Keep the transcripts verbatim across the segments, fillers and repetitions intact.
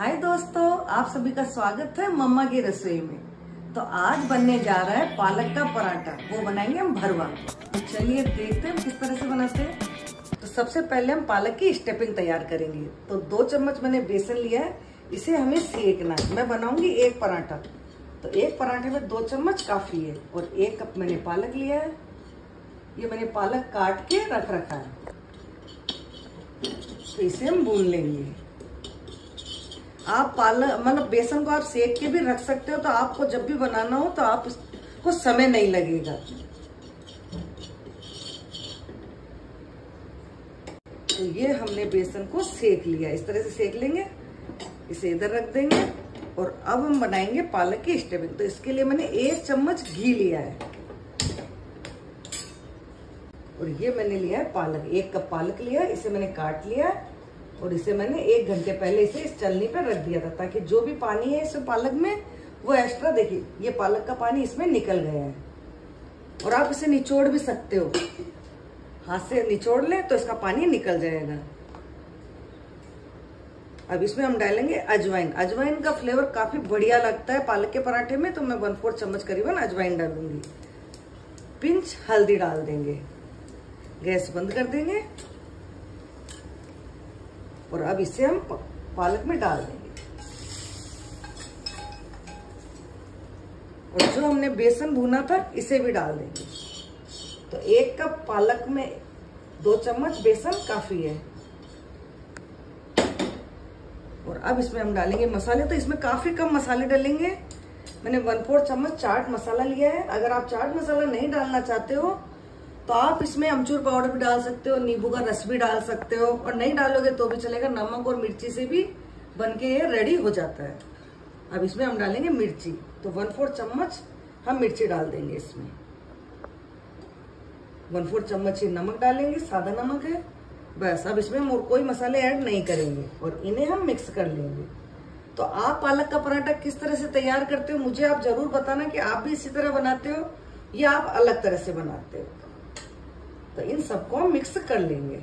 हाय दोस्तों, आप सभी का स्वागत है मम्मा की रसोई में। तो आज बनने जा रहा है पालक का पराठा। वो बनाएंगे हम भरवा। तो चलिए देखते हैं किस तरह से बनाते हैं। तो सबसे पहले हम पालक की स्टफिंग तैयार करेंगे। तो दो चम्मच मैंने बेसन लिया है, इसे हमें सेकना है। मैं बनाऊंगी एक पराठा, तो एक पराठे में दो चम्मच काफी है। और एक कप मैंने पालक लिया है। ये मैंने पालक काट के रख रखा है, तो इसे हम भून लेंगे। आप पालक मतलब बेसन को आप सेक के भी रख सकते हो, तो आपको जब भी बनाना हो तो आप इसको समय नहीं लगेगा। तो ये हमने बेसन को सेक लिया, इस तरह से सेक लेंगे। इसे इधर रख देंगे और अब हम बनाएंगे पालक की स्टफिंग। तो इसके लिए मैंने एक चम्मच घी लिया है और ये मैंने लिया है पालक, एक कप पालक लिया है। इसे मैंने काट लिया है और इसे मैंने एक घंटे पहले इसे इस चलनी पर रख दिया था, ताकि जो भी पानी है इस पालक में वो एक्स्ट्रा, देखिए ये पालक का पानी इसमें निकल गया है। और आप इसे निचोड़ भी सकते हो, हाथ से निचोड़ ले तो इसका पानी निकल जाएगा। अब इसमें हम डालेंगे अजवाइन। अजवाइन का फ्लेवर काफी बढ़िया लगता है पालक के पराठे में, तो मैं वन फोर्थ चम्मच करीबन अजवाइन डालूंगी। पिंच हल्दी डाल देंगे। गैस बंद कर देंगे और अब इसे हम पालक में डाल देंगे। और जो हमने बेसन भुना था इसे भी डाल देंगे। तो एक कप पालक में दो चम्मच बेसन काफी है। और अब इसमें हम डालेंगे मसाले। तो इसमें काफी कम मसाले डालेंगे। मैंने वन फोर्थ चम्मच चाट मसाला लिया है। अगर आप चाट मसाला नहीं डालना चाहते हो तो आप इसमें अमचूर पाउडर भी डाल सकते हो, नींबू का रस भी डाल सकते हो, और नहीं डालोगे तो भी चलेगा। नमक और मिर्ची से भी बनके ये रेडी हो जाता है। अब इसमें हम डालेंगे मिर्ची। तो वन फोर्थ चम्मच हम मिर्ची डाल देंगे इसमें। वन फोर्थ चम्मच ही नमक डालेंगे, सादा नमक है बस। अब इसमें हम और कोई मसाले ऐड नहीं करेंगे और इन्हें हम मिक्स कर लेंगे। तो आप पालक का पराठा किस तरह से तैयार करते हो मुझे आप जरूर बताना, कि आप भी इसी तरह बनाते हो या आप अलग तरह से बनाते हो। तो इन सबको हम मिक्स कर लेंगे।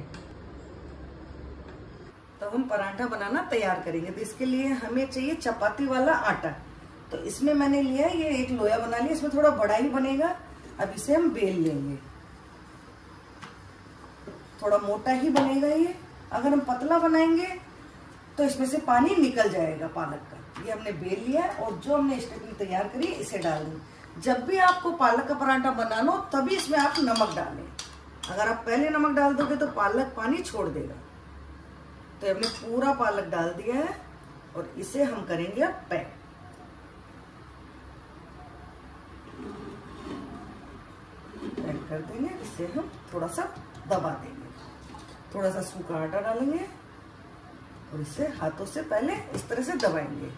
तो हम पराठा बनाना तैयार करेंगे। तो इसके लिए हमें चाहिए चपाती वाला आटा। तो इसमें मैंने लिया है ये एक लोया बना लिया। इसमें थोड़ा बड़ा ही बनेगा। अब इसे हम बेल लेंगे। थोड़ा मोटा ही बनेगा ये। अगर हम पतला बनाएंगे तो इसमें से पानी निकल जाएगा पालक का। ये हमने बेल लिया है और जो हमने स्टफिंग तैयार करी इसे डाल देंगे। जब भी आपको पालक का पराठा बनाना हो तभी इसमें आप नमक डालें। अगर आप पहले नमक डाल दोगे तो पालक पानी छोड़ देगा। तो हमने पूरा पालक डाल दिया है और इसे हम करेंगे अब पैक। पैक कर देंगे। इसे हम थोड़ा सा दबा देंगे। थोड़ा सा सूखा आटा डालेंगे और इसे हाथों से पहले इस तरह से दबाएंगे।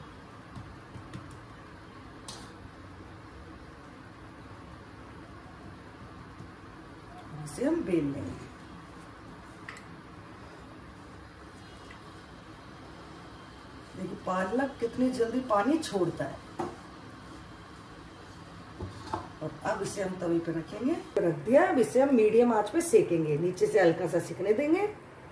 इसे हम बेल लेंगे। देखिए पालक कितनी जल्दी पानी छोड़ता है। और अब इसे हम तवे पे रखेंगे। रख दिया। अब इसे हम मीडियम आंच पे सेकेंगे, नीचे से हल्का सा सिकने देंगे।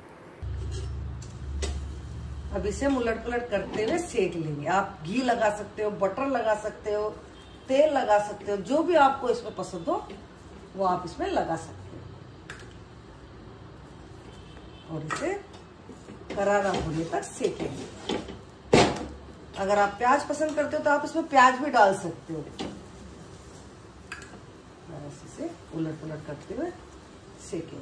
अब इसे हम उलट पलट करते हुए सेक लेंगे। आप घी लगा सकते हो, बटर लगा सकते हो, तेल लगा सकते हो, जो भी आपको इसमें पसंद हो वो आप इसमें लगा सकते हो। और इसे करारा होने तक सेकेंगे। अगर आप प्याज पसंद करते हो तो आप इसमें प्याज भी डाल सकते हो। इसे उलट पुलट करते हुए सेकेंगे।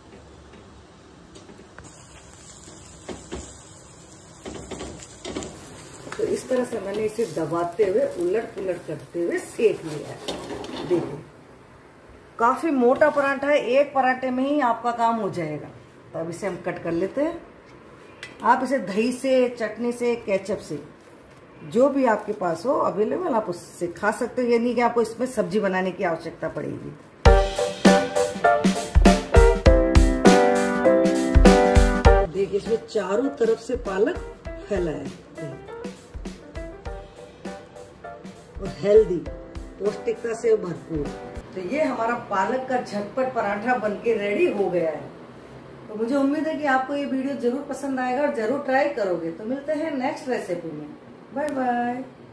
तो इस तरह से मैंने इसे दबाते हुए उलट पुलट करते हुए सेक लिया है। देखिए काफी मोटा पराठा है, एक पराठे में ही आपका काम हो जाएगा। तो अब इसे हम कट कर लेते हैं। आप इसे दही से, चटनी से, केचप से, जो भी आपके पास हो अवेलेबल आप उससे खा सकते हो। ये नहीं कि आपको इसमें सब्जी बनाने की आवश्यकता पड़ेगी। देखिए इसमें चारों तरफ से पालक फैला है और हेल्दी, पौष्टिकता से भरपूर। तो ये हमारा पालक का झटपट पराठा बनके रेडी हो गया है। तो तो मुझे उम्मीद है कि आपको ये वीडियो जरूर पसंद आएगा और जरूर ट्राई करोगे। तो मिलते हैं नेक्स्ट रेसिपी में। Bye bye.